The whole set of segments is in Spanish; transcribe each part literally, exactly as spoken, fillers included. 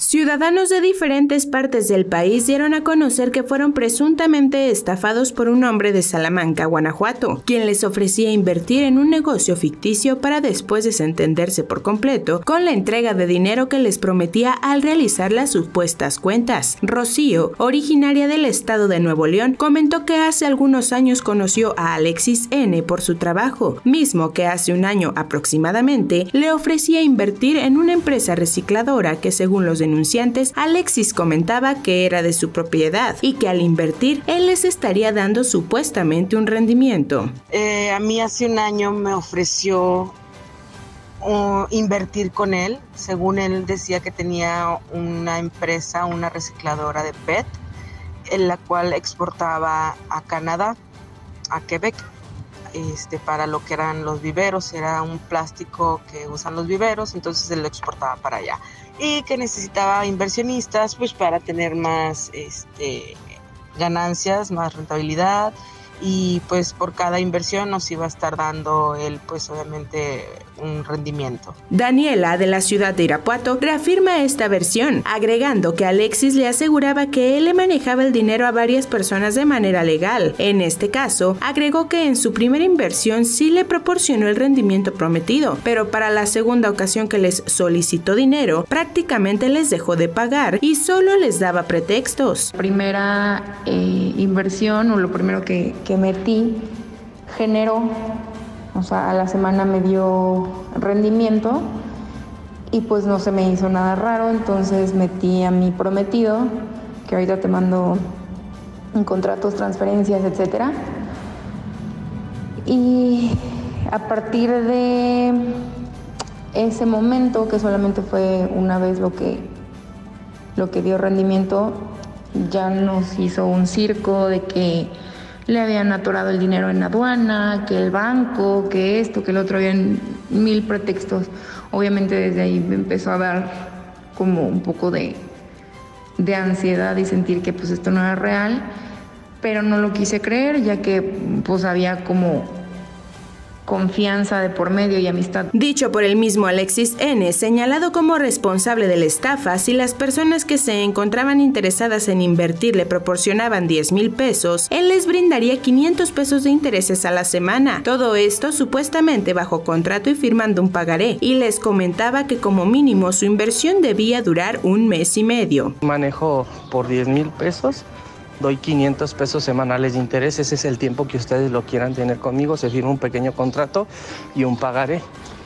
Ciudadanos de diferentes partes del país dieron a conocer que fueron presuntamente estafados por un hombre de Salamanca, Guanajuato, quien les ofrecía invertir en un negocio ficticio para después desentenderse por completo con la entrega de dinero que les prometía al realizar las supuestas cuentas. Rocío, originaria del estado de Nuevo León, comentó que hace algunos años conoció a Alexis N. por su trabajo, mismo que hace un año aproximadamente le ofrecía invertir en una empresa recicladora que, según los denunciantes, Alexis comentaba que era de su propiedad y que al invertir él les estaría dando supuestamente un rendimiento. Eh, a mí hace un año me ofreció uh, invertir con él. Según él decía que tenía una empresa, una recicladora de P E T, en la cual exportaba a Canadá, a Quebec, este, para lo que eran los viveros. Era un plástico que usan los viveros, entonces él lo exportaba para allá. Y que necesitaba inversionistas pues para tener más este, ganancias, más rentabilidad, y pues por cada inversión nos iba a estar dando él pues obviamente un rendimiento. Daniela, de la ciudad de Irapuato, reafirma esta versión, agregando que Alexis le aseguraba que él le manejaba el dinero a varias personas de manera legal. En este caso, agregó que en su primera inversión sí le proporcionó el rendimiento prometido, pero para la segunda ocasión que les solicitó dinero, prácticamente les dejó de pagar y solo les daba pretextos. Primera eh, inversión, o lo primero que, que metí, generó, o sea, a la semana me dio rendimiento y pues no se me hizo nada raro, entonces metí a mi prometido, que ahorita te mando contratos, transferencias, etcétera. Y a partir de ese momento, que solamente fue una vez lo que, lo que dio rendimiento, ya nos hizo un circo de que le habían atorado el dinero en aduana, que el banco, que esto, que el otro, habían mil pretextos. Obviamente desde ahí me empezó a dar como un poco de, de ansiedad y sentir que pues esto no era real, pero no lo quise creer, ya que pues había como confianza de por medio y amistad. Dicho por el mismo Alexis N., señalado como responsable de la estafa, si las personas que se encontraban interesadas en invertir le proporcionaban diez mil pesos, él les brindaría quinientos pesos de intereses a la semana. Todo esto supuestamente bajo contrato y firmando un pagaré, y les comentaba que como mínimo su inversión debía durar un mes y medio. Manejo por diez mil pesos. Doy quinientos pesos semanales de interés, ese es el tiempo que ustedes lo quieran tener conmigo, se firma un pequeño contrato y un pagaré.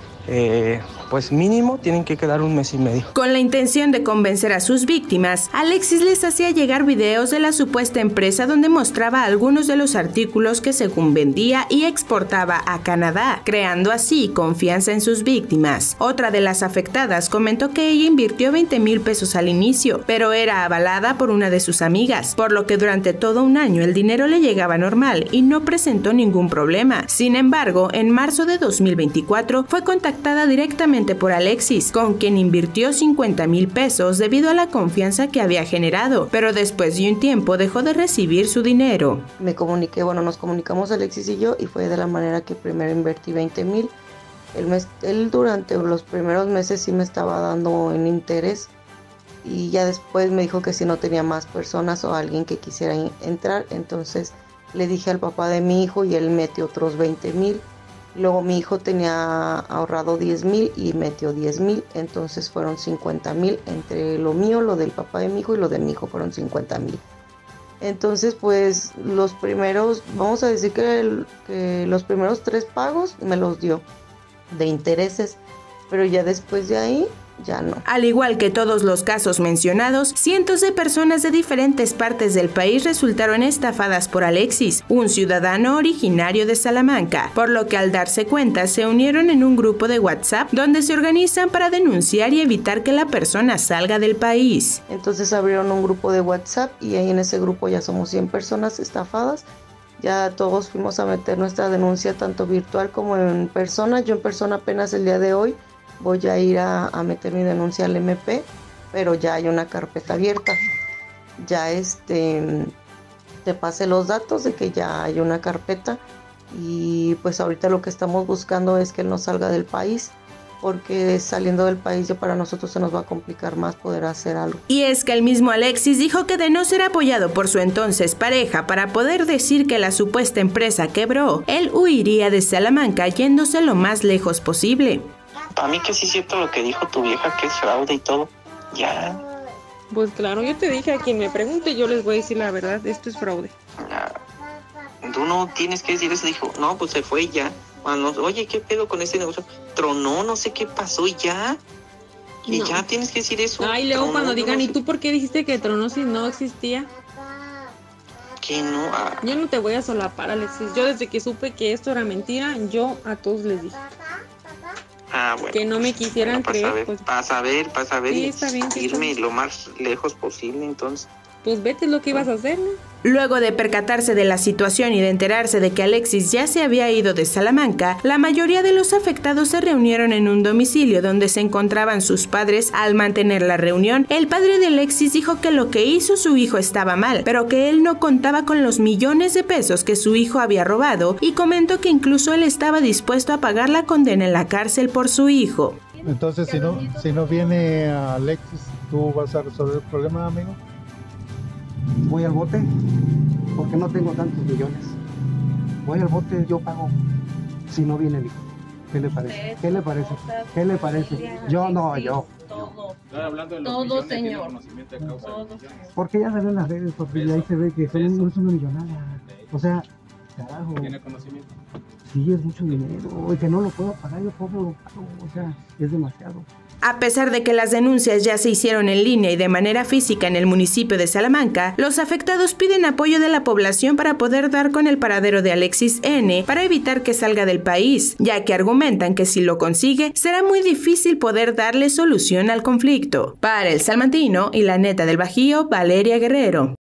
Eh, pues mínimo tienen que quedar un mes y medio. Con la intención de convencer a sus víctimas, Alexis les hacía llegar videos de la supuesta empresa donde mostraba algunos de los artículos que según vendía y exportaba a Canadá, creando así confianza en sus víctimas. Otra de las afectadas comentó que ella invirtió veinte mil pesos al inicio, pero era avalada por una de sus amigas, por lo que durante todo un año el dinero le llegaba normal y no presentó ningún problema. Sin embargo, en marzo de dos mil veinticuatro fue contactada directamente por Alexis, con quien invirtió cincuenta mil pesos debido a la confianza que había generado, pero después de un tiempo dejó de recibir su dinero. Me comuniqué, bueno, nos comunicamos Alexis y yo, y fue de la manera que primero invertí veinte mil. Él, me, él durante los primeros meses sí me estaba dando en interés, y ya después me dijo que si no tenía más personas o alguien que quisiera entrar, entonces le dije al papá de mi hijo y él metió otros veinte mil. Luego mi hijo tenía ahorrado diez mil y metió diez mil, entonces fueron cincuenta mil entre lo mío, lo del papá de mi hijo y lo de mi hijo fueron cincuenta mil. Entonces pues los primeros, vamos a decir que, el, que los primeros tres pagos me los dio de intereses, pero ya después de ahí ya no. Al igual que todos los casos mencionados, cientos de personas de diferentes partes del país resultaron estafadas por Alexis, un ciudadano originario de Salamanca, por lo que al darse cuenta se unieron en un grupo de WhatsApp donde se organizan para denunciar y evitar que la persona salga del país. Entonces abrieron un grupo de WhatsApp y ahí en ese grupo ya somos cien personas estafadas. Ya todos fuimos a meter nuestra denuncia tanto virtual como en persona. Yo en persona apenas el día de hoy voy a ir a, a meter mi denuncia al M P, pero ya hay una carpeta abierta. Ya este, te pasé los datos de que ya hay una carpeta, y pues ahorita lo que estamos buscando es que él no salga del país porque saliendo del país ya para nosotros se nos va a complicar más poder hacer algo. Y es que el mismo Alexis dijo que de no ser apoyado por su entonces pareja para poder decir que la supuesta empresa quebró, él huiría de Salamanca yéndose lo más lejos posible. Para mí que sí es cierto lo que dijo tu vieja, que es fraude y todo, ya. Pues claro, yo te dije, a quien me pregunte yo les voy a decir la verdad, esto es fraude. Ya. Tú no tienes que decir eso, dijo, no, pues se fue y ya. Bueno, oye, ¿qué pedo con este negocio? Tronó, no sé qué pasó y ya. Y no. Ya tienes que decir eso. Ay, luego tronó, cuando digan, no ¿y tú por qué dijiste que tronó si no existía? Que no. Ah. Yo no te voy a solapar, Alexis. Yo desde que supe que esto era mentira, yo a todos les dije. Ah, bueno. Que no me quisieran bueno, para creer. Saber, pues, para saber, para saber sí, y está bien, irme está lo más lejos posible, entonces. Pues vete, lo que ibas a hacer, ¿no? Luego de percatarse de la situación y de enterarse de que Alexis ya se había ido de Salamanca, la mayoría de los afectados se reunieron en un domicilio donde se encontraban sus padres. Al mantener la reunión, el padre de Alexis dijo que lo que hizo su hijo estaba mal, pero que él no contaba con los millones de pesos que su hijo había robado, y comentó que incluso él estaba dispuesto a pagar la condena en la cárcel por su hijo. Entonces, si no, si no viene Alexis, ¿tú vas a resolver el problema, amigo? Voy al bote porque no tengo tantos millones. Voy al bote, yo pago si no viene el hijo. ¿Qué le parece? ¿Qué le parece? ¿Qué le parece? Yo no, yo. Todo, todo señor. Todo. Porque ya se ven las redes, porque ahí se ve que son, no es una millonada. O sea, carajo. ¿Tiene conocimiento? Sí, es mucho dinero. Y que no lo puedo pagar, yo cómo lo pago. O sea, es demasiado. A pesar de que las denuncias ya se hicieron en línea y de manera física en el municipio de Salamanca, los afectados piden apoyo de la población para poder dar con el paradero de Alexis N. para evitar que salga del país, ya que argumentan que si lo consigue, será muy difícil poder darle solución al conflicto. Para El Salmantino y la Neta del Bajío, Valeria Guerrero.